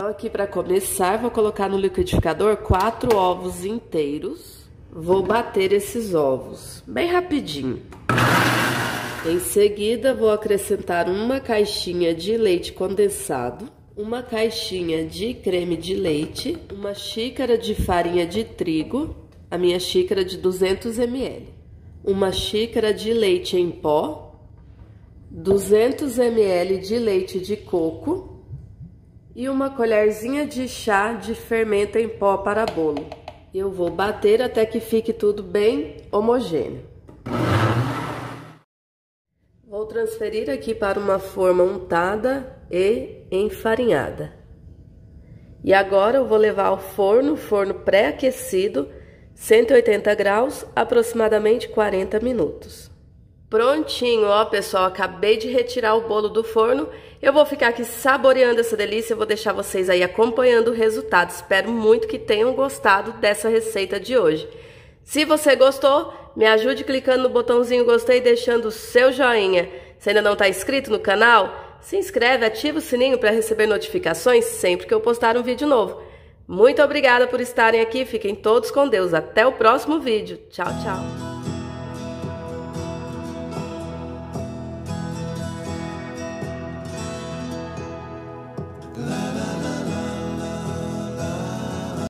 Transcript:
Então aqui para começar, vou colocar no liquidificador 4 ovos inteiros. Vou bater esses ovos bem rapidinho. Em seguida, vou acrescentar uma caixinha de leite condensado, uma caixinha de creme de leite, uma xícara de farinha de trigo, a minha xícara de 200 ml, uma xícara de leite em pó, 200 ml de leite de coco e uma colherzinha de chá de fermento em pó para bolo. Eu vou bater até que fique tudo bem homogêneo. Vou transferir aqui para uma forma untada e enfarinhada. E agora eu vou levar ao forno pré-aquecido, 180 graus, aproximadamente 40 minutos. Prontinho, ó pessoal, acabei de retirar o bolo do forno. Eu vou ficar aqui saboreando essa delícia, vou deixar vocês aí acompanhando o resultado. Espero muito que tenham gostado dessa receita de hoje. Se você gostou, me ajude clicando no botãozinho gostei e deixando o seu joinha. Se ainda não está inscrito no canal, se inscreve, ativa o sininho para receber notificações sempre que eu postar um vídeo novo. Muito obrigada por estarem aqui, fiquem todos com Deus. Até o próximo vídeo. Tchau, tchau.